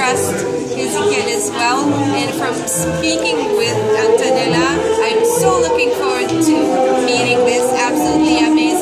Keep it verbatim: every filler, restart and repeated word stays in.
trust Ezequiel as well. And from speaking with Antonella, I'm so looking forward to meeting this absolutely amazing